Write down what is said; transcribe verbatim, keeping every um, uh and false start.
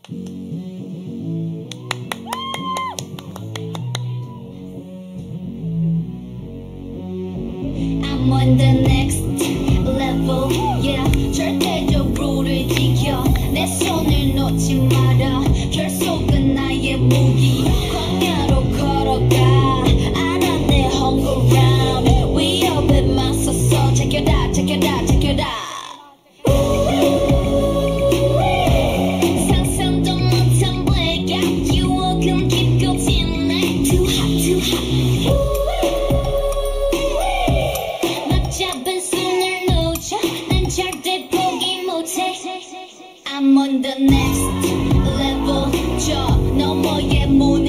I'm on the next level, yeah. 절대적으로를 지켜 내 손을 놓지 마라. 결속은 나의 무기. 광야로 걸어가 알아 내 hunger round. 위협에 맞서서 제껴다 제껴다 제껴다. 상상도 못한 blackout. 유혹은 깊고 진해. Too hot, too hot. 잡은 손을 놓쳐 난 절대 포기 못해. I'm on the next level. 저 너머의 문